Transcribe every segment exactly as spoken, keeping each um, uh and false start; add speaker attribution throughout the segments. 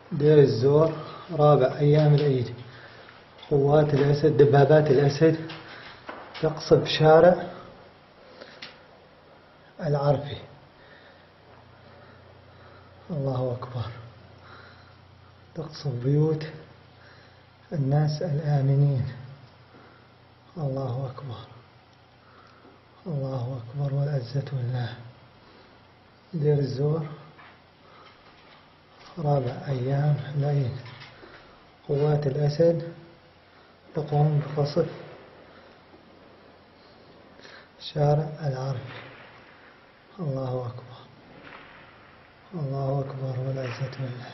Speaker 1: دير الزور رابع أيام العيد. قوات الأسد دبابات الأسد تقصف شارع العرفي. الله أكبر. تقصف بيوت الناس الآمنين. الله أكبر الله أكبر والعزة لله. دير الزور رابع أيام العيد. قوات الأسد تقوم بقصف شارع العرفي. الله أكبر الله أكبر والعزة لله.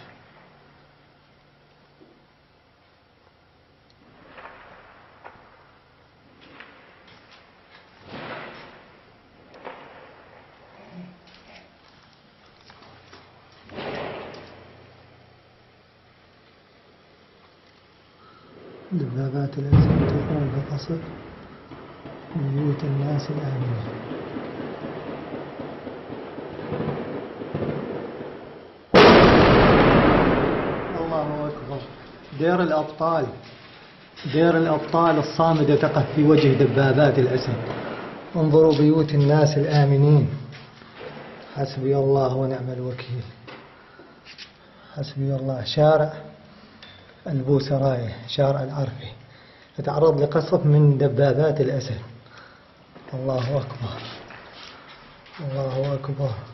Speaker 1: دبابات الأسد تقوم بقصف بيوت الناس الآمنين. الله أكبر. دير الأبطال دير الأبطال الصامدة تقف في وجه دبابات الأسد. انظروا بيوت الناس الآمنين. حسبي الله ونعم الوكيل. حسبي الله. شارع البوسراية شارع العرفي يتعرض لقصف من دبابات الأسد. الله أكبر الله أكبر.